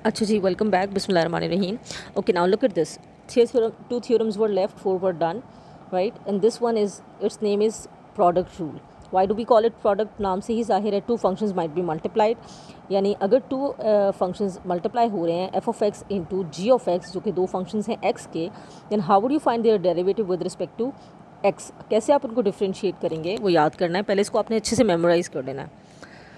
अच्छा जी, welcome back. Bismillahirrahmanirrahim. Okay, now look at this. Two theorems were left, four were done, right? And this one is, its name is product rule. Why do we call it product? नाम से ही जाहिर है, two functions might be multiplied. यानी अगर two functions multiply हो रहे हैं f of x into g of x, जो कि दो functions हैं x के, then how would you find their derivative with respect to x? कैसे आप उनको differentiate करेंगे वो याद करना है. पहले इसको आपने अच्छे से memorize कर देना है.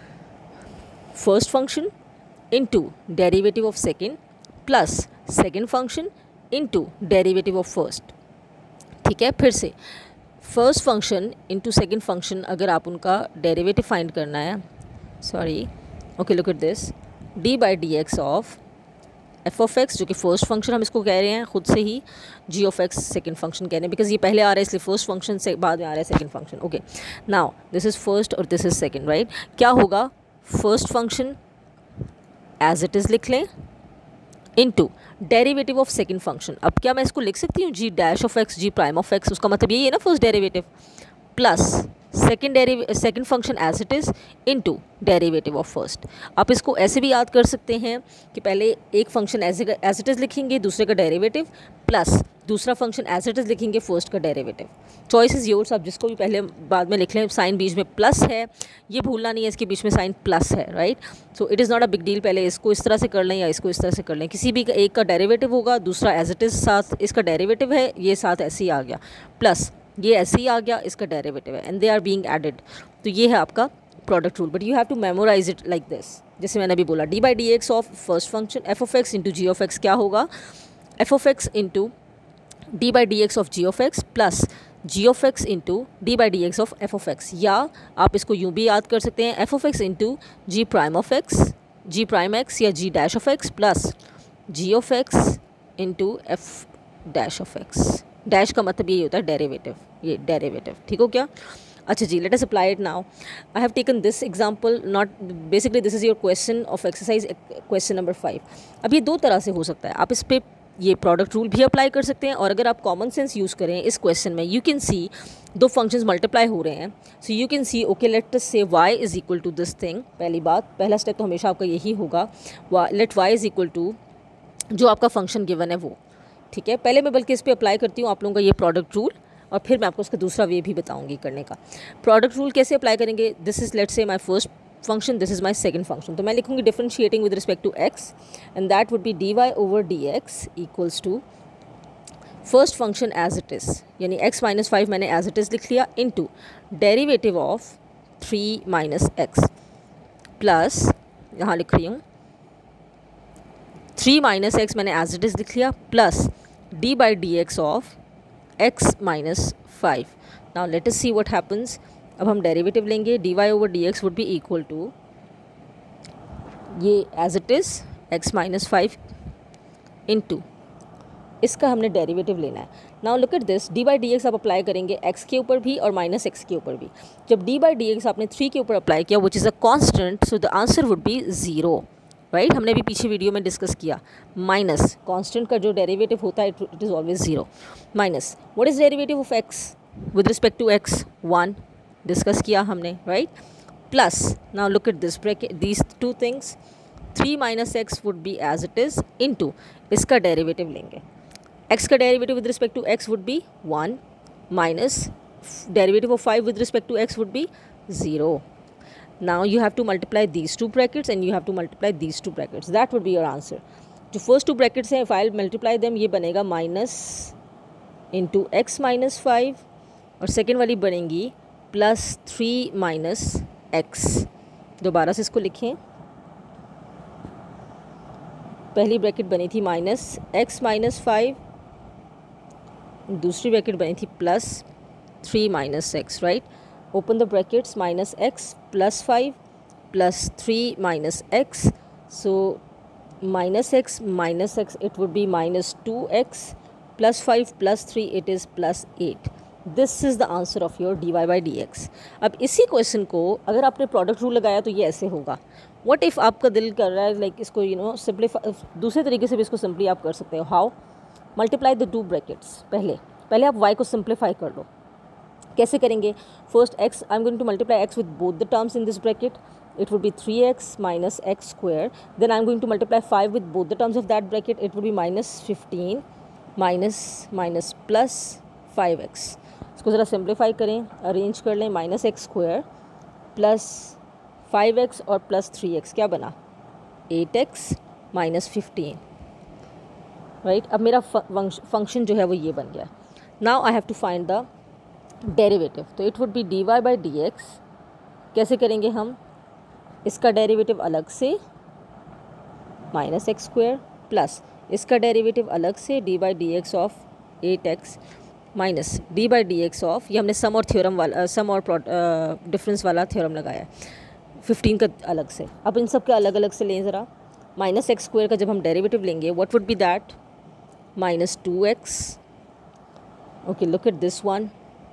First function into derivative of second plus second function into derivative of first. ठीक है, फिर से first function into second function अगर आप उनका डेरिवेटिव फाइंड करना है, sorry, okay, look at this, D by D x of F of X, जो कि फर्स्ट फंक्शन हम इसको कह रहे हैं खुद से ही, G of X second function कह रहे हैं बिकॉज ये पहले आ रहा है इसलिए फर्स्ट फंक्शन से बाद में आ रहा है second function. Okay, now this is first और दिस इज़ सेकेंड, राइट. क्या होगा, first function as it is लिख लें into derivative of second function. अब क्या मैं इसको लिख सकती हूँ G dash of x G prime of X, उसका मतलब यही है ना first derivative, plus second function as it is into derivative of first. आप इसको ऐसे भी याद कर सकते हैं कि पहले एक फंक्शन एज इट इज़ लिखेंगे, दूसरे का डेरिवेटिव, प्लस दूसरा फंक्शन एज इट इज़ लिखेंगे, फर्स्ट का डेरिवेटिव. चॉइस इज़ योर्स, आप जिसको भी पहले बाद में लिख लें. साइन बीच में प्लस है, ये भूलना नहीं है, इसके बीच में साइन प्लस है, right. So it is not a big deal. पहले इसको इस तरह से कर लें या इसको इस तरह से कर लें, किसी भी एक का डेरिवेटिव होगा, दूसरा एज इट इज़ साथ इसका डेरिवेटिव है, ये साथ ऐसे ही आ गया, प्लस ये ऐसे ही आ गया, इसका डेरिवेटिव है, and they are being added. तो ये है आपका product rule, but you have to memorise it like this. जैसे मैंने अभी बोला, D by D x of first function F of x into G of x क्या होगा, F of x into D by D x of G of X plus G of x into D by D x of F of X. या आप इसको यूँ भी याद कर सकते हैं, F of x into G prime of x, G prime X या G dash of X plus G of x into F dash of X. Dash का मतलब यही होता है डेरिवेटिव, ये डेरिवेटिव, ठीक हो क्या. अच्छा जी, let us apply it now. I have taken this example, not basically this is your question of exercise question number 5. अब ये दो तरह से हो सकता है, आप इस पर ये प्रोडक्ट रूल भी अप्लाई कर सकते हैं, और अगर आप कॉमन सेंस यूज़ करें इस क्वेश्चन में, यू कैन सी दो फंक्शंस मल्टीप्लाई हो रहे हैं, so you can see okay let us say y is equal to this thing. पहली बात, पहला स्टेप तो हमेशा आपका यही होगा, let y is equal to जो आपका फंक्शन गिवन है वो, ठीक है. पहले मैं बल्कि इस पर अप्लाई करती हूँ आप लोगों का ये प्रोडक्ट रूल, और फिर मैं आपको उसका दूसरा वे भी बताऊँगी करने का. प्रोडक्ट रूल कैसे अप्लाई करेंगे, this is let's say my first function, this is my second function, तो मैं लिखूँगी differentiating with respect to x, and that would be dy over dx equals to first function as it is, यानी x minus 5 मैंने as it is लिख लिया, into derivative of 3 minus x plus, यहाँ लिख रही हूँ 3 minus x मैंने as it is लिख लिया, plus d by dx of x minus 5. now let us see what happens. अब हम डेरिवेटिव लेंगे, D Y over D X would be equal to ये as it is X minus 5 into इसका हमने derivative लेना है. Now look at this, D by D X आप apply करेंगे एक्स के ऊपर भी और माइनस एक्स के ऊपर भी. जब डी बाई डी एक्स आपने 3 के ऊपर अप्लाई किया which is a constant, so the answer would be 0, right. हमने भी पीछे वीडियो में डिस्कस किया, माइनस कॉन्स्टेंट का जो डेरिवेटिव होता है it is always 0, minus what is derivative of X with respect to X, 1 discuss किया हमने, right. Plus now look at this bracket, these two things, 3 minus X would be as it is into इसका derivative लेंगे, x का derivative with respect to x would be 1 minus derivative of 5 with respect to x would be 0. Now you have to multiply these two brackets and you have to multiply these two brackets, that would be your answer. जो first two brackets हैं, if I multiply them, ये बनेगा minus into x minus 5, और second वाली बनेंगी plus 3 minus x. दोबारा से इसको लिखें, पहली ब्रैकेट बनी थी माइनस एक्स माइनस 5, दूसरी ब्रैकेट बनी थी plus 3 minus X, right. Open the brackets, minus X plus 5 plus 3 minus X, so minus X it would be minus 2x plus 5 plus 3 it is plus 8. This is the answer of your D Y by D X. अब इसी question को अगर आपने product rule लगाया तो ये ऐसे होगा. व्हाट इफ़ आपका दिल कर रहा है लाइक इसको सिंपलीफाई, दूसरे तरीके से भी इसको सिंपली आप कर सकते हो. How, multiply the two brackets. पहले आप y को सिंपलीफाई कर लो. कैसे करेंगे, first x, I am going to multiply x with both the terms in this bracket, it would be 3x minus x square. Then I'm going to multiply 5 with both the terms of that bracket. It would be minus 15 minus plus 5x. इसको ज़रा simplify करें, arrange कर लें. Minus x square plus 5x और plus 3x क्या बना, 8x minus 15. Right, अब मेरा फंक्शन जो है वो ये बन गया. Now I have to find the derivative. तो it would be dy by D X. कैसे करेंगे हम, इसका डेरिवेटिव अलग से माइनस एक्स स्क्वायर प्लस इसका डेरिवेटिव अलग से D by D x of 8x minus D by D x of, ये हमने सम और थ्योरम वाला सम और डिफरेंस वाला थ्योरम लगाया है 15 का अलग से. अब इन सब के अलग अलग से लें ज़रा. माइनस एक्स स्क्वायर का जब हम डेरिवेटिव लेंगे what would be that, minus 2x. Okay, look at this one.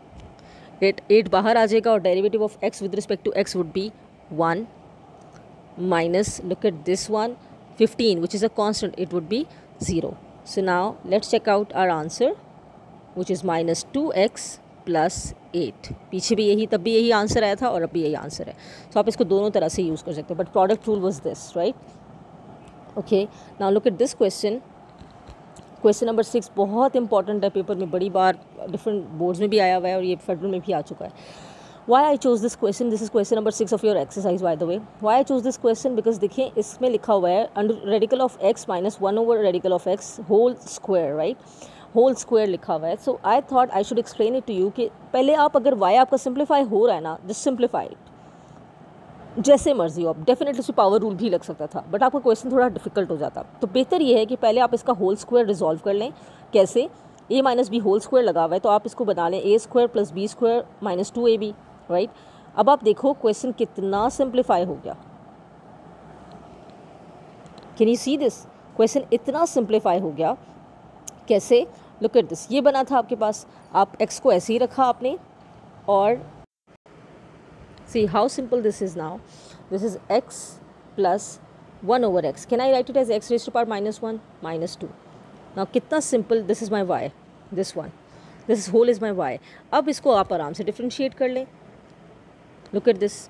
8 बाहर आ जाएगा और derivative of x with respect to x would be 1 minus, look at this one, 15 which is a constant, it would be 0. So now let's check out our answer which is minus 2x plus 8. पीछे भी यही, तब भी यही answer आया था और अब भी यही आंसर है. So आप इसको दोनों तरह से यूज़ कर सकते हो, but product rule was this, right? Okay, now look at this question. Question number 6 बहुत इंपॉर्टेंट है, पेपर में बड़ी बार डिफरेंट बोर्ड्स में भी आया हुआ है और ये फेडरल में भी आ चुका है. Why I chose this question? This is question number 6 of your exercise, by the way. Why I chose this question? Because देखिए इसमें लिखा हुआ है under radical of x minus 1 over radical of x whole square, right? Whole square लिखा हुआ है. So I thought I should explain it to you कि पहले आप अगर y आपका सिंप्लीफाई हो रहा है ना, just simplify it. जैसे मर्जी हो आप, डेफिनेटली उसमें पावर रूल भी लग सकता था, बट आपका क्वेश्चन थोड़ा डिफिकल्ट हो जाता. तो बेहतर ये है कि पहले आप इसका होल स्क्वायर रिजॉल्व कर लें. कैसे, a minus B whole square लगा हुआ है तो आप इसको बना लें a square plus B square minus 2ab. Right, अब आप देखो क्वेश्चन कितना सिंप्लीफाई हो गया. Can you see this, question इतना सिंप्लीफाई हो गया. कैसे, लुक एट दिस. ये बना था आपके पास, आप x को ऐसे ही रखा आपने और see how simple this is. Now this is x plus 1 over x. Can I write it as x raised to power minus 1 minus 2. Now कितना simple, this is my y, this one, this whole is my y. अब इसको आप आराम से differentiate कर लें. Look at this.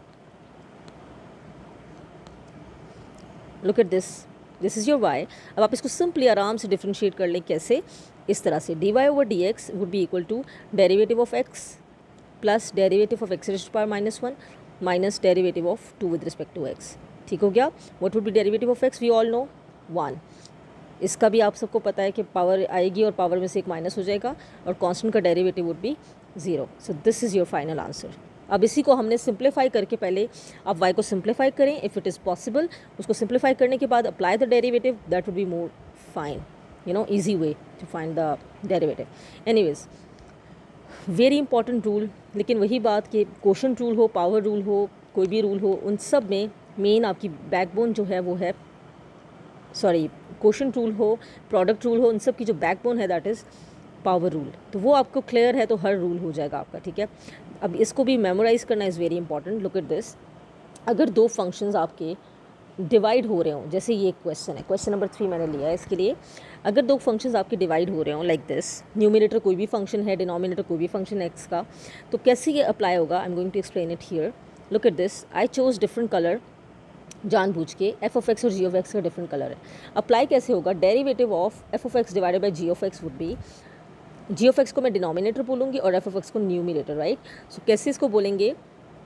Look at this. This is your y. अब आप इसको सिंपली आराम से डिफ्रेंशिएट कर लें. कैसे, इस तरह से dy over dx would be equal to derivative of x plus derivative of x raised to power minus 1 minus derivative of 2 with respect to x. ठीक हो गया. What would be derivative of x? We all know 1. इसका भी आप सबको पता है कि पावर आएगी और पावर में से एक माइनस हो जाएगा और कांस्टेंट का derivative would be 0. So this is your final answer. अब इसी को हमने सिंप्लीफाई करके, पहले आप y को सिंप्लीफाई करें इफ़ इट इज़ पॉसिबल. उसको सिंप्लीफाई करने के बाद apply the derivative, that would be more fine, you know, easy way to find the derivative. Anyways, very important rule. लेकिन वही बात कि क्वोशंट रूल हो, पावर रूल हो, कोई भी रूल हो, उन सब में मेन आपकी बैकबोन जो है वो है, सॉरी, क्वोशंट रूल हो, प्रोडक्ट रूल हो, उन सब की जो बैकबोन है दैट इज़ पावर रूल. तो वो आपको क्लियर है तो हर रूल हो जाएगा आपका. ठीक है, अब इसको भी मेमोराइज़ करना is very important. Look at this. अगर दो फंक्शंस आपके डिवाइड हो रहे हों, जैसे ये क्वेश्चन है, क्वेश्चन नंबर 3 मैंने लिया है इसके लिए. अगर दो फंक्शंस आपके डिवाइड हो रहे हों लाइक दिस, न्यूमिनेटर कोई भी फंक्शन है, डिनोमिनेटर कोई भी फंक्शन है x का, तो कैसे ये अप्लाई होगा, I am going to explain it here. Look at this. I chose different colour जानबूझ के. f ऑफ x और g ऑफ x का डिफरेंट कलर है. अप्लाई कैसे होगा, derivative of f of x divided by g of x would be, g of x को मैं denominator बोलूँगी और f ऑफ x को न्यूमिनेटर. राइट, सो कैसे इसको बोलेंगे,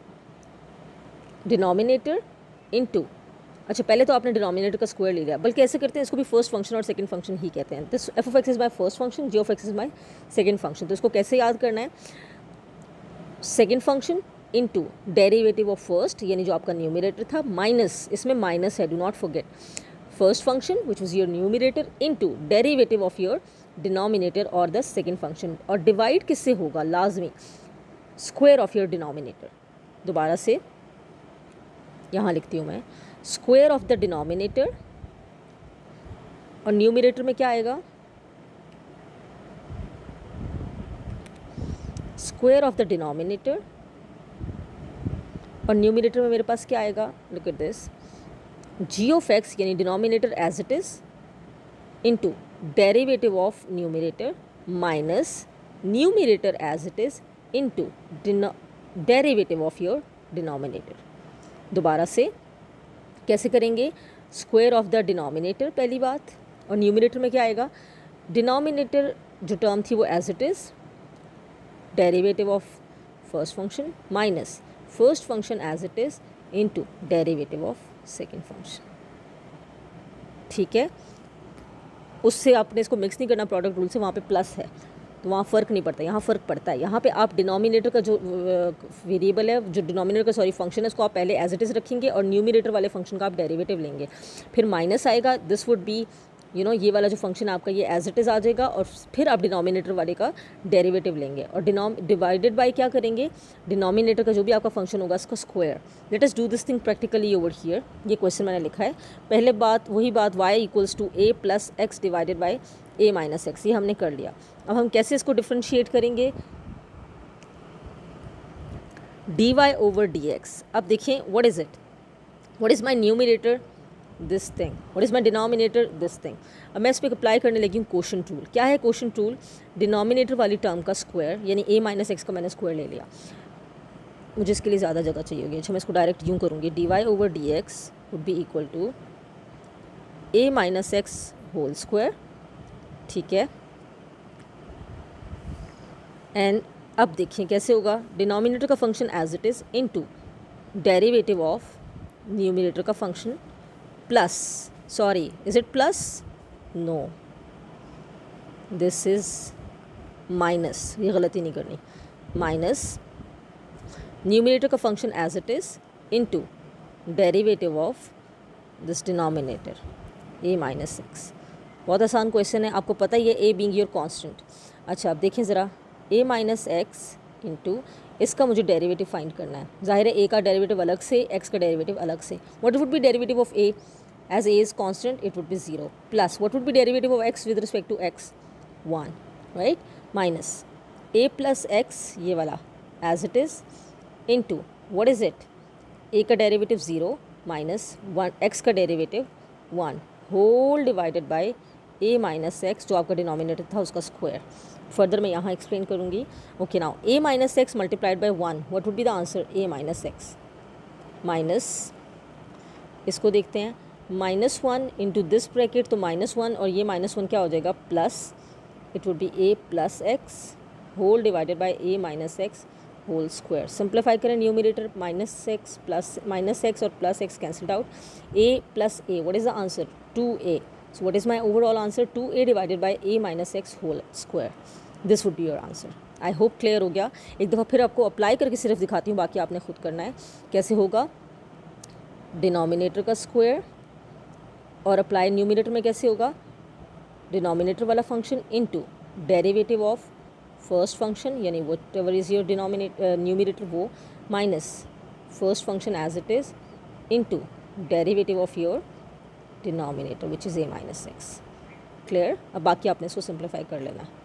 डिनोमिनेटर इनटू, अच्छा पहले तो आपने डिनोमिनेटर का स्क्वायर ले लिया, बल्कि ऐसे करते हैं इसको भी फर्स्ट फंक्शन और सेकंड फंक्शन ही कहते हैं. This f of x is my first function, g of x is my second function. तो इसको कैसे याद करना है, second function into derivative of first, यानी जो आपका न्यूमिनेटर था, माइनस, इसमें माइनस है, do not forget, first function which was your numerator into derivative of your denominator और द सेकंड फंक्शन. और डिवाइड किससे होगा, लाजमी स्क्वायर ऑफ योर डिनोमिनेटर. दोबारा से यहाँ लिखती हूँ मैं, स्क्वायर ऑफ द डिनोमिनेटर, और न्यूमिनेटर में क्या आएगा, स्क्वायर ऑफ द डिनोमिनेटर, और न्यूमिनेटर में मेरे पास क्या आएगा, look at this, g of x यानी denominator as it is into derivative of numerator minus numerator as it is into derivative of your denominator. दोबारा से कैसे करेंगे, स्क्वायर ऑफ द डिनोमिनेटर पहली बात, और न्यूमिनेटर में क्या आएगा, डिनोमिनेटर जो टर्म थी वो as it is derivative of first function minus first function as it is into derivative of second function. ठीक है, उससे आपने इसको मिक्स नहीं करना प्रोडक्ट रूल से, वहाँ पे प्लस है तो वहाँ फ़र्क नहीं पड़ता, यहाँ फ़र्क पड़ता है। यहाँ पे आप डिनोमिनेटर का जो वेरिएबल है, जो डिनोमिनेटर का सॉरी फंक्शन है, उसको आप पहले एज इट इज़ रखेंगे और न्यूमिनेटर वाले फंक्शन का आप डेरिवेटिव लेंगे, फिर माइनस आएगा, दिस वुड बी ये वाला जो फंक्शन आपका ये एज इट इज़ आ जाएगा, और फिर आप डिनोमिनेटर वाले का डेरिवेटिव लेंगे और डिवाइडेड बाय क्या करेंगे, डिनोमिनेटर का जो भी आपका फंक्शन होगा उसका square. Let us do this thing practically over here. ये क्वेश्चन मैंने लिखा है, पहले बात वही बात y equals to a plus x divided by a minus x, ये हमने कर लिया। अब हम कैसे इसको डिफ्रेंशिएट करेंगे, dy ओवर dx। अब देखिए what is it, what is my numerator, this thing, what is my denominator, this thing. अब मैं इस पर अप्लाई करने लगी हूँ कोशेंट रूल। क्या है कोशेंट रूल, डिनोमिनेटर वाली टर्म का स्क्वायर, यानी a माइनस एक्स का मैंने स्क्वायर ले लिया, मुझे इसके लिए ज़्यादा जगह चाहिए होगी, अच्छा मैं इसको डायरेक्ट यूँ करूँगी, dy over dx would be equal to a minus x whole square. ठीक है, एंड अब देखिए कैसे होगा, डिनोमिनेटर का function as it is into derivative of numerator का function plus, sorry is it plus, no this is minus, ये गलती नहीं करनी, माइनस न्यूमिनेटर का function as it is into derivative of this denominator a minus x. बहुत आसान question है, आपको पता ही है a बीइंग योर कांस्टेंट। अच्छा अब देखें ज़रा, a माइनस एक्स इंटू इसका मुझे डेरिवेटिव फाइंड करना है। जाहिर है a का डेरिवेटिव अलग से, x का डेरिवेटिव अलग से। What would be derivative of a, as a is constant it would be 0, plus what would be derivative of x with respect to x, 1, right, minus a plus x ये वाला as it is into what is it, a का derivative 0 minus 1 x का derivative 1 whole divided by a minus x जो आपका denominator था उसका square. Further मैं यहाँ एक्सप्लेन करूँगी। Okay now a minus x multiplied by 1, what would be the answer, a minus x minus, इसको देखते हैं, -1 इंटू दिस ब्रैकेट, तो -1 और ये -1 क्या हो जाएगा, plus, it would be a plus x whole divided by a minus x whole square. Simplify करें न्यूमिनेटर, माइनस एक्स और plus x cancelled out, a plus a, what is the answer, 2a। So what is my overall answer, 2a divided by a minus x whole square. This would be your answer. I hope clear हो गया। एक दफ़ा फिर आपको apply करके सिर्फ दिखाती हूँ, बाकी आपने खुद करना है। कैसे होगा, डिनोमिनेटर का स्क्वायर और अप्लाई न्यूमिनेटर में कैसे होगा, डिनोमिनेटर वाला function into derivative of first function, यानी whatever is your numerator वो, minus first function as it is into derivative of your denominator which is a minus x. Clear, अब बाकी आपने इसको सिंप्लीफाई कर लेना है।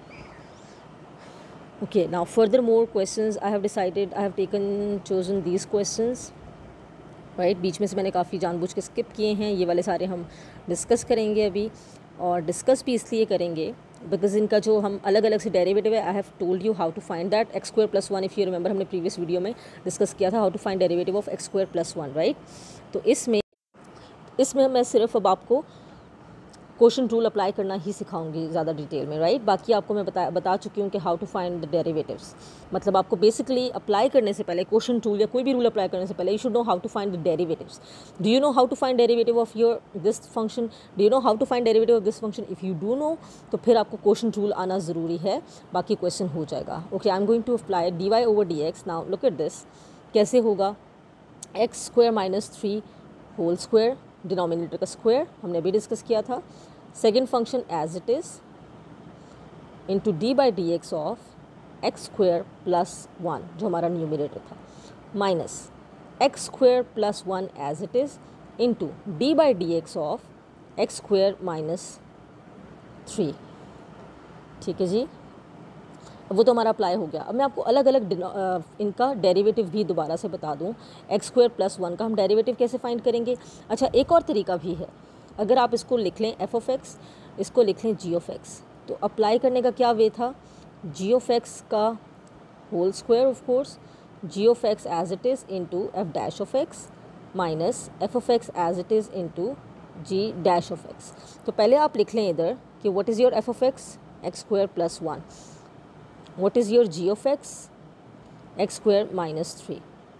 Okay now further more questions I have decided, I have taken chosen these questions, right. बीच में से मैंने काफ़ी जानबूझ के स्किप किए हैं, ये वाले सारे हम डिस्कस करेंगे अभी, और डिस्कस भी इसलिए करेंगे बिकॉज इनका जो हम अलग अलग से डेरिवेटिव है, I have told you how to find that, x square plus 1, if you remember हमने प्रीवियस वीडियो में डिस्कस किया था how to find derivative of x square plus 1, right. तो इसमें मैं सिर्फ अब आपको क्वेश्चन रूल अप्लाई करना ही सिखाऊंगी ज़्यादा डिटेल में, राइट। बाकी आपको मैं बता चुकी हूँ कि how to find the derivatives, मतलब आपको बेसिकली अप्लाई करने से पहले, क्वेश्चन रूल या कोई भी रूल अप्लाई करने से पहले, you should know how to find the derivatives. Do you know how to find derivative of your this function, do you know how to find derivative of this function, if you do know तो फिर आपको question rule आना ज़रूरी है, बाकी question हो जाएगा। Okay, I am going to apply dy over dx। Now look at this, कैसे होगा, x square minus 3 whole square, denominator का स्क्वायर हमने अभी डिस्कस किया था, second function as it is into D by D x of x square plus 1 जो हमारा numerator था, minus x square plus 1 as it is into D by D x of x square minus 3। ठीक है जी, वो तो हमारा apply हो गया। अब मैं आपको अलग अलग इनका डेरिवेटिव भी दोबारा से बता दूं। एक्स स्क्वायर प्लस 1 का हम डेरिवेटिव कैसे फाइंड करेंगे। अच्छा, एक और तरीका भी है, अगर आप इसको लिख लें एफ ऑफ एक्स, इसको लिख लें जी ऑफ एक्स, तो अप्लाई करने का क्या वे था, जी ऑफ एक्स का whole square of course, g of x as it is into F dash of x minus f of x as it is into g dash of x. तो पहले आप लिख लें इधर कि what is your f of x square plus 1, what is your g of x square minus 3।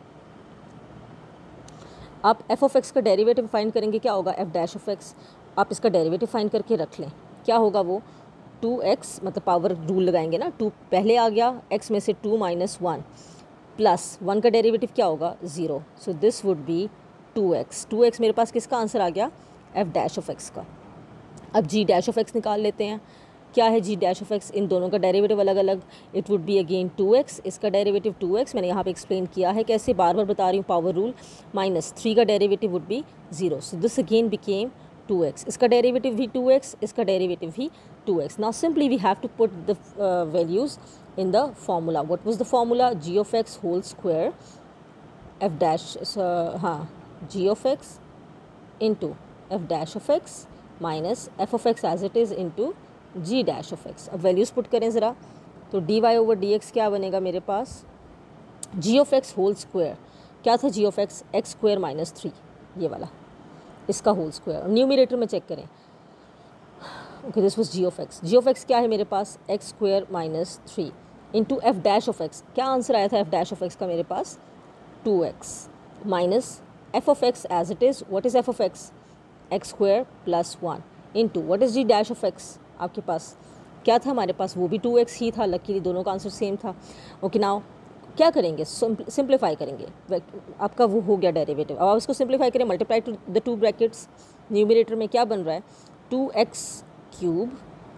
आप f of x का derivative find करेंगे, क्या होगा एफ डैश ऑफ एक्स। आप इसका डेरिवेटिव फाइंड करके रख लें, क्या होगा वो 2x, मतलब पावर रूल लगाएंगे ना, 2 पहले आ गया, x में से 2 माइनस 1 प्लस 1 का डेरिवेटिव क्या होगा 0। So this would B 2x। 2x मेरे पास किसका आंसर आ गया एफ डैश ऑफ एक्स का। अब जी डैश ऑफ एक्स निकाल लेते हैं, क्या है जी डैश ऑफ एक्स, इन दोनों का डेरिवेटिव अलग अलग, it would be again 2x, इसका डेरिवेटिव 2x, मैंने यहाँ पे एक्सप्लेन किया है कैसे, बार बार बता रही हूँ, पावर रूल, माइनस 3 का derivative would be 0। So this again became 2x, इसका डेरिवेटिव भी 2x, इसका डेरिवेटिव भी 2x। Now simply we have to put the values in the formula. What was the formula, g of x whole square f dash, हाँ g of x into F dash of x minus f of x as it is into g dash of x. अब values put करें ज़रा, तो D Y over D x क्या बनेगा मेरे पास, g of x whole square, क्या था g of x square minus 3, ये वाला, इसका होल स्क्वायर, और न्यूमरेटर में चेक करें, okay this was g of x. G of x क्या है मेरे पास square minus 3 into F dash of x, क्या आंसर आया था एफ डैश ऑफ एक्स का मेरे पास 2x minus f of x as it is, what is f of x square plus 1 into what is g dash of x, आपके पास क्या था हमारे पास, वो भी 2x ही था, लकीली दोनों का आंसर सेम था। ओके नाउ क्या करेंगे, सिंप्लीफाई करेंगे, आपका वो हो गया डेरिवेटिव। अब आप इसको सिंप्लीफाई करें, multiply to the 2 brackets, numerator में क्या बन रहा है 2x क्यूब,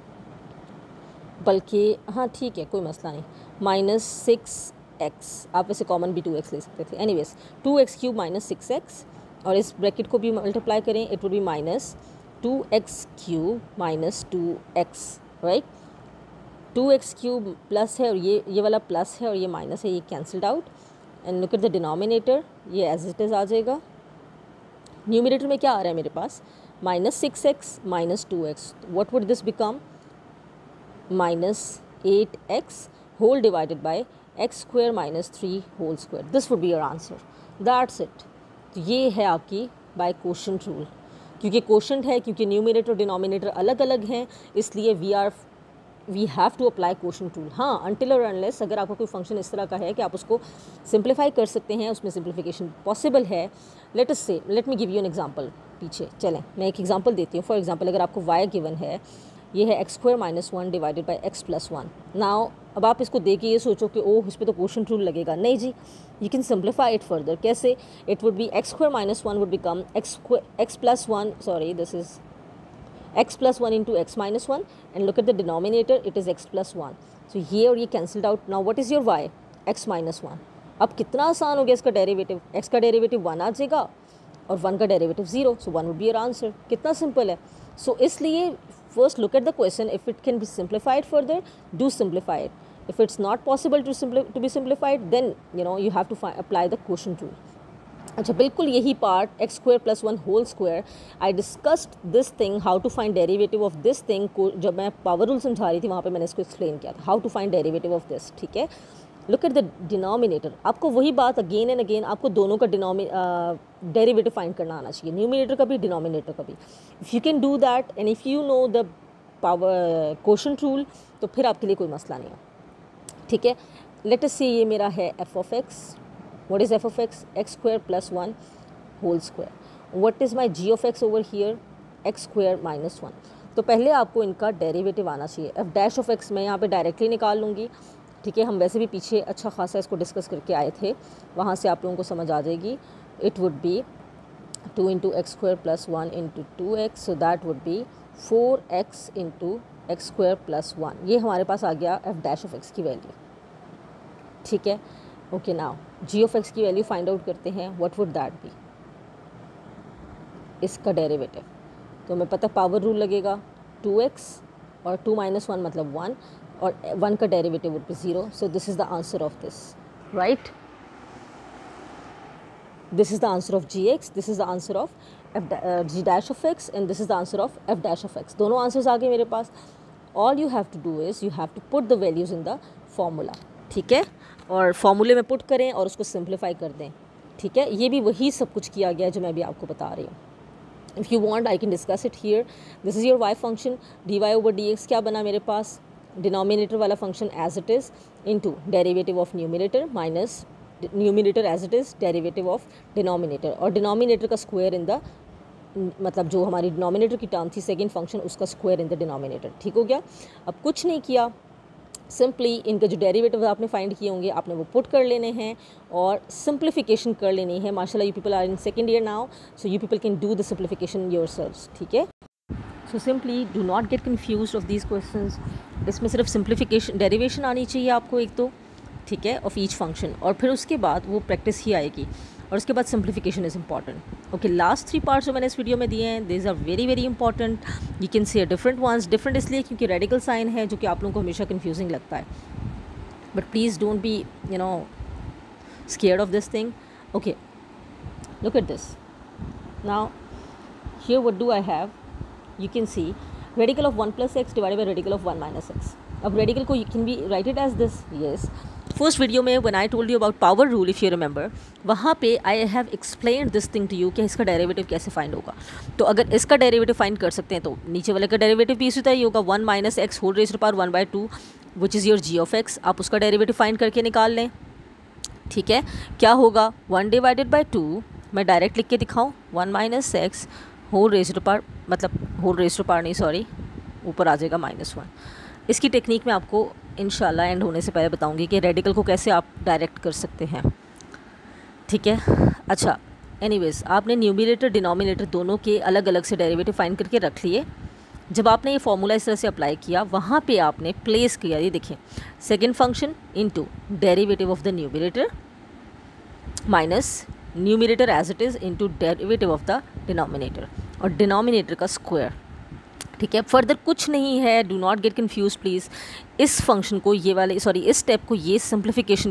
बल्कि हाँ ठीक है कोई मसला नहीं, माइनस 6x, आप वैसे कॉमन भी 2x ले सकते थे, anyways 2x cube minus 6x, और इस ब्रैकेट को भी मल्टीप्लाई करें, it would be minus 2x cube minus 2x, right. 2x cube plus है और ये वाला प्लस है और ये माइनस है, ये cancelled out, and look at the denominator, ये एज इट इज़ आ जाएगा। न्यूमरेटर में क्या आ रहा है मेरे पास minus 6x minus 2x, what would this become minus 8x whole divided by x square minus 3 whole square, this would be your answer, that's it. तो ये है आपकी बाय कोशेंट रूल, क्योंकि कोशेंट है, क्योंकि न्यूमरेटर और डिनोमिनेटर अलग अलग हैं, इसलिए we have to apply quotient rule. हाँ अनटिल और अनलेस अगर आपका कोई फंक्शन इस तरह का है कि आप उसको सिंप्लीफाई कर सकते हैं, उसमें सिंप्लीफिकेशन पॉसिबल है। Let me give you an example, पीछे चलें मैं एक एग्जांपल देती हूँ। फॉर एग्जांपल अगर आपको y गिवन है, ये है x square minus 1 divided by x plus 1। Now अब आप इसको देख के ये सोचो कि ओह इस पर तो कोशेंट रूल लगेगा, नहीं जी, you can simplify it further. कैसे, it would be x square minus 1 would become x plus 1, sorry this is x plus 1 into x minus 1, and look at the denominator, it is x plus 1, so ये और ये cancelled out। now what is your y, x minus 1। अब कितना आसान हो गया इसका derivative, x का डेरिवेटिव 1 आ जाएगा और 1 का derivative 0, so 1 would be your answer। कितना सिंपल है। so इसलिए first look at the question, if it can be simplified further, do simplify it, if it's not possible to be simplified, then you know you have to apply the quotient rule। अच्छा बिल्कुल यही part x square plus 1 whole square, I discussed this thing, how to find derivative of this thing को जब मैं power rule समझा रही थी वहाँ पे मैंने इसको एक्सप्लेन किया था, how to find derivative of this. ठीक है, लुक एट द डिनोमिनेटर, आपको वही बात अगेन एंड अगेन, आपको दोनों का डेरिवेटिव फाइंड करना आना चाहिए, न्यूमिनेटर का भी डिनोमिनेटर का भी। If you can do that and if you know the power quotient rule, तो फिर आपके लिए कोई मसला नहीं है। ठीक है, लेट अस से ये मेरा है f of x, what is f of x, x square plus 1 whole square, what is my g of x over here, x square minus 1। तो पहले आपको इनका डेरिवेटिव आना चाहिए। f डैश ऑफ x मैं यहाँ पे डायरेक्टली निकाल लूँगी। ठीक है, हम वैसे भी पीछे अच्छा खासा इसको डिस्कस करके आए थे, वहाँ से आप लोगों को समझ आ जाएगी। It would be 2 into x square plus 1 into 2x, so that would be 4x into x square plus 1, ये हमारे पास आ गया f डैश ऑफ x की वैल्यू। ठीक है, okay now g of x की वैल्यू फाइंड आउट करते हैं, व्हाट वुड दैट बी, इसका डेरिवेटिव। तो हमें पता पावर रूल लगेगा, 2x और 2 माइनस 1 मतलब 1, और 1 का derivative would be 0, so this is the answer of this, right. This is the answer of g x, this is the answer of g dash of x, and this is the answer of f dash of x. दोनों answers आ गए मेरे पास। All you have to do is you have to put the values in the formula. ठीक है, और फॉर्मूले में पुट करें और उसको सिंप्लीफाई कर दें। ठीक है, ये भी वही सब कुछ किया गया है जो मैं भी आपको बता रही हूँ. If you want I can discuss it here. This is your y function, dy/dx क्या बना मेरे पास, डिनोमिनेटर वाला function as it is into derivative of numerator minus numerator as it is derivative of denominator, और denominator का square in the, मतलब जो हमारी डिनोमिनेटर की टर्म थी सेकंड फंक्शन, उसका स्क्वायर इन द डिनोमिनेटर. ठीक हो गया. अब कुछ नहीं किया, सिंपली इनके जो डेरिवेटिव आपने फाइंड किए होंगे आपने वो पुट कर लेने हैं और सिंप्लीफिकेशन कर लेनी है. माशाल्लाह you people are in second year now, so you people can do the simplification yourselves. ठीक है. So simply do not get confused of these questions. इसमें सिर्फ सिंप्लीफिकेशन डेरिवेशन आनी चाहिए आपको एक तो, ठीक है, ऑफ ईच फंक्शन, और फिर उसके बाद वो प्रैक्टिस ही आएगी, और उसके बाद simplification is important. Okay, last 3 parts जो मैंने इस वीडियो में दिए हैं these are very very important. You can see different ones. Different इसलिए क्योंकि रेडिकल साइन है जो कि आप लोगों को हमेशा कन्फ्यूजिंग लगता है, but please don't be scared of this thing. Okay, look at this. Now here what do I have? You can see radical of 1 plus x divided by radical of 1 minus x. अब radical को you can be write it as this. Yes, first video में when I told you about power rule if you remember, वहाँ पे I have explained this thing to you कि इसका derivative कैसे find होगा. तो अगर इसका डेरिवेटिव फाइंड कर सकते हैं तो नीचे वाले का डेरिवेटिव भी इसी तरह ही होगा, 1 minus x whole raised to power 1/2 which is your g of x. आप उसका डेरिवेटिव फाइंड करके निकाल लें. ठीक है, क्या होगा 1 डिवाइडेड बाई 2, मैं डायरेक्ट लिख के दिखाऊँ, 1 minus x whole raised to power, मतलब होल रेज़्ड टू पावर नहीं सॉरी, ऊपर आ जाएगा -1. इसकी टेक्निक मैं आपको इंशाल्लाह एंड होने से पहले बताऊंगी कि रेडिकल को कैसे आप डायरेक्ट कर सकते हैं. ठीक है. अच्छा, एनीवेज आपने न्यूमिनेटर डिनोमिनेटर दोनों के अलग अलग से डेरिवेटिव फाइंड करके रख लिए. जब आपने ये फॉर्मूला इस तरह से अप्लाई किया, वहाँ पे आपने प्लेस किया, ये देखिए, second function into derivative of the numerator minus numerator as it is into derivative of the denominator, और डिनोमिनेटर का स्क्वायर. ठीक है, फर्दर कुछ नहीं है, do not get confuse please. इस फंक्शन को ये वाले सॉरी इस स्टेप को ये सिंप्लीफिकेशन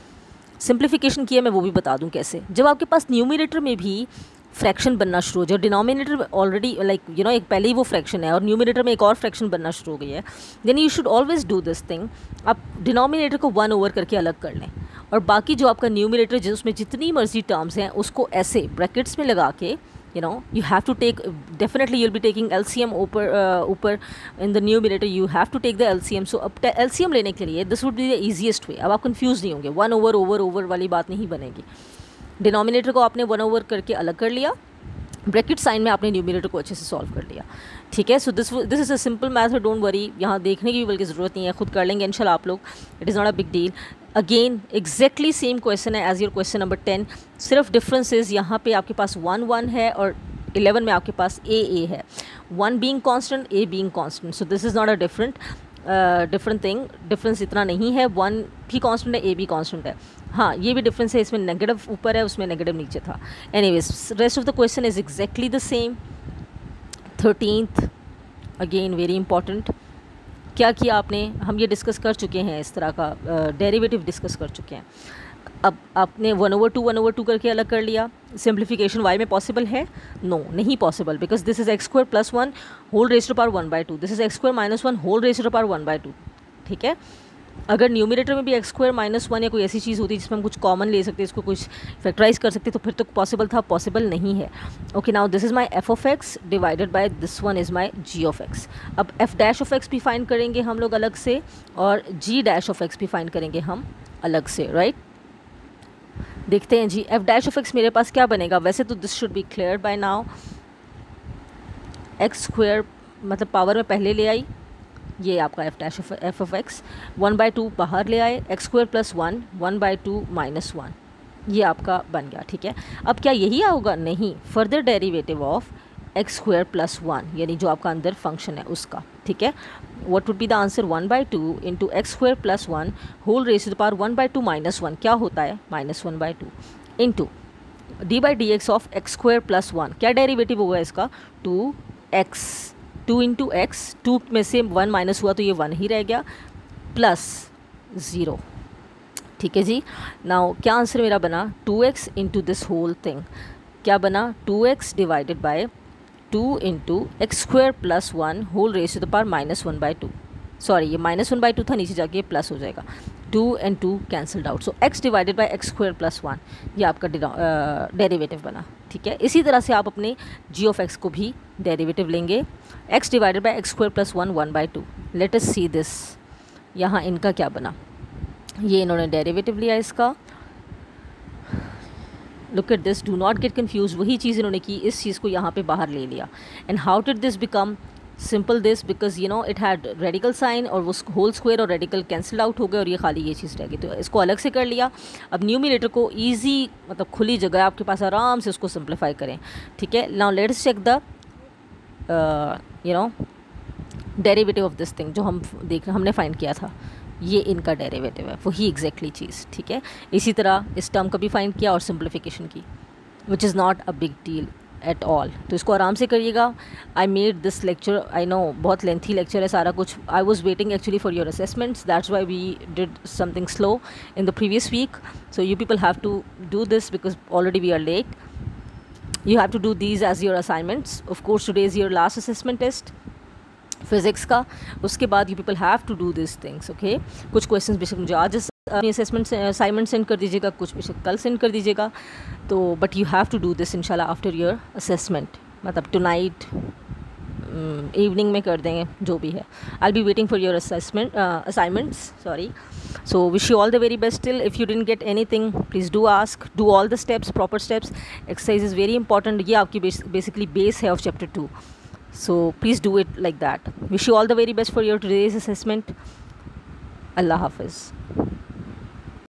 किए मैं वो भी बता दूं कैसे. जब आपके पास न्यूमिनेटर में भी फ्रैक्शन बनना शुरू हो जाए, डिनोमिनेटर ऑलरेडी लाइक एक पहले ही वो फ्रैक्शन है और न्यूमिनेटर में एक और फ्रैक्शन बनना शुरू हो गई है, then you should always do this thing. आप डिनोमिनेटर को 1 ओवर करके अलग कर लें, और बाकी जो आपका न्यूमिनेटर जिसमें जितनी मर्जी टर्म्स हैं उसको ऐसे ब्रैकेट्स में लगा के you have to take, definitely you'll be taking LCM ऊपर in the numerator, you have to take the LCM. so अब LCM लेने के लिए this would be the easiest way. अब आप confused नहीं होंगे, 1 over वाली बात नहीं बनेगी. डिनोमिनेटर को आपने 1 ओवर करके अलग कर लिया, ब्रैकेट साइन में आपने न्यूमिनेटर को अच्छे से सॉल्व कर लिया. ठीक है. So this is a simple method, don't worry. यहाँ देखने की भी बल्कि ज़रूरत नहीं है, खुद कर लेंगे इंशाल्लाह आप लोग. It is not a big deal. Again exactly same question है एज योर क्वेश्चन नंबर 10. सिर्फ डिफरेंसेस यहाँ पे आपके पास 1 है और 11 में आपके पास ए है. 1 being constant, a being constant. So this is not a different thing. Difference इतना नहीं है, 1 भी कांस्टेंट है, ए भी कांस्टेंट है. हाँ, ये भी डिफरेंस है, इसमें नेगेटिव ऊपर है, उसमें नेगेटिव नीचे था. Anyways rest of the question is exactly the same. 13th again very important. क्या किया आपने, हम ये डिस्कस कर चुके हैं, इस तरह का डेरिवेटिव डिस्कस कर चुके हैं. अब आपने 1/2 करके अलग कर लिया. सिंप्लीफिकेशन y में पॉसिबल है? नो, नहीं possible, because this is x² + 1 whole raised to power 1/2, this is x² - 1 whole raised to power 1/2. ठीक है. अगर न्यूमिनेटर में भी x² - 1 या कोई ऐसी चीज़ होती है जिसमें हम कुछ कॉमन ले सकते, इसको कुछ फैक्टराइज कर सकते, तो फिर तो पॉसिबल था. पॉसिबल नहीं है. Okay, now this is my f(x) divided by this one is my g(x). अब f' भी फाइंड करेंगे हम लोग अलग से, और g' भी फाइंड करेंगे हम अलग से, राइट. देखते हैं जी. f' मेरे पास क्या बनेगा, वैसे तो this should be clear by now. x² मतलब पावर में पहले ले आई, ये आपका f(x), 1/2 बाहर ले आए, x² + 1 1/2 - 1, ये आपका बन गया. ठीक है. अब क्या यही होगा? नहीं, फर्दर डेरिवेटिव ऑफ x² + 1, यानी जो आपका अंदर फंक्शन है उसका. ठीक है. What would be the answer? 1/2 × x² + 1 whole raised to power 1/2 - 1, क्या होता है -1/2 इंटू d/dx ऑफ x² + 1. क्या डेरिवेटिव होगा इसका? 2x, 2 × x, 2 में से 1 माइनस हुआ तो ये 1 ही रह गया, +0. ठीक है जी. नाउ क्या आंसर मेरा बना? 2x × this whole thing. क्या बना? 2x divided by 2 × x² + 1 whole raised to the power -1/2. Sorry ये -1/2 था, नीचे जाके प्लस हो जाएगा, 2 and 2 cancelled out, so x divided by x square plus 1 ये आपका डेरिवेटिव बना, ठीक है। इसी तरह से आप अपने g ऑफ x को भी डेरिवेटिव लेंगे, x divided by x square plus 1 1/2। Let us see this, यहाँ इनका क्या बना, ये इन्होंने डेरिवेटिव लिया इसका, look at this, do not get confuse, वही चीज़ इन्होंने की, इस चीज़ को यहाँ पे बाहर ले लिया। And how did this become simple this, because you know it had radical sign और वो होल स्क्वायर और रेडिकल कैंसिल आउट हो गए और ये खाली ये चीज़ रह गई, तो इसको अलग से कर लिया। अब न्यूमरेटर को ईजी, मतलब खुली जगह आपके पास, आराम से उसको सिंप्लीफाई करें, ठीक है। Now let's check the you know derivative of this thing, जो हम हमने फाइंड किया था, ये इनका डेरिवेटिव है, वही एग्जैक्टली चीज़, ठीक है। इसी तरह इस टर्म का भी फाइंड किया और सिंप्लीफिकेशन की, which is not a big deal at all. तो इसको आराम से करिएगा। I made this lecture, I know बहुत लेंथी लेक्चर है सारा कुछ, I was waiting actually for your assessments, that's why we did something slow in the previous week, so you people have to do this because already we are late, you have to do these as your assignments. Of course today is your last assessment test physics का, उसके बाद you people have to do this things, okay. कुछ questions बेशक मुझे आज अपनी assignment send कर दीजिएगा, कुछ बेशक कल सेंड कर दीजिएगा, तो but you have to do this इंशाल्लाह आफ्टर योर असेसमेंट, मतलब टुनाइट इवनिंग में कर देंगे जो भी है। I be waiting for your assignments, sorry. So wish you all the very best. Till if you didn't get anything please do ask, do all the steps, proper steps, exercise is very important, ये आपकी basically base है of chapter 2, so please do it like that. Wish you all the very best for your today's assessment. Allah Hafiz.